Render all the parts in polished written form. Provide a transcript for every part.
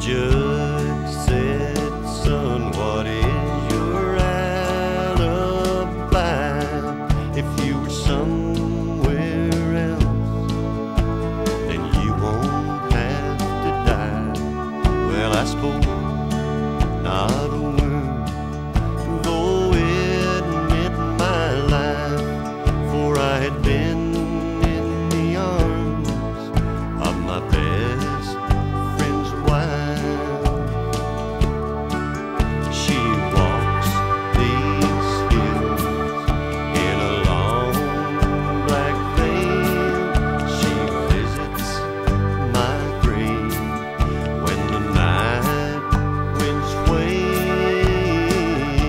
judge said, son, what is your alibi? If you were somewhere else, then you won't have to die. Well, I spoke not a word, though it meant my life, for I had been in the arms of my best friend's wife. She walks these hills in a long black veil. She visits my grave when the night winds wail.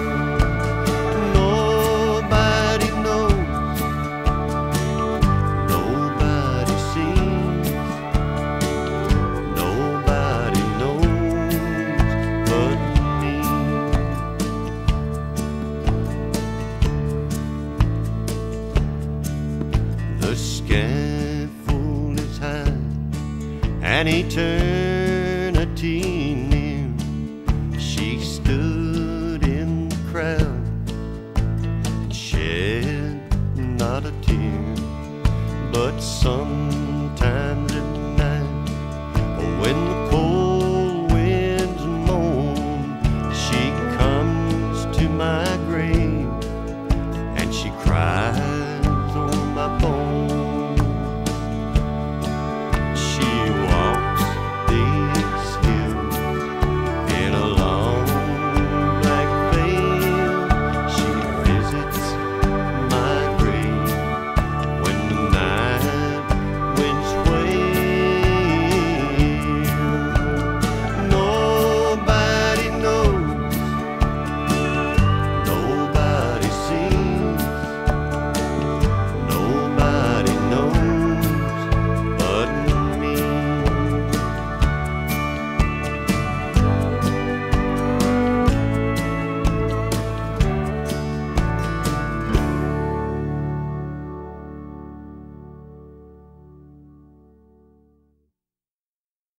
Nobody knows, nobody sees, nobody knows but me. The scaffold is high, an eternity near. She stood in the crowd and shed not a tear, but some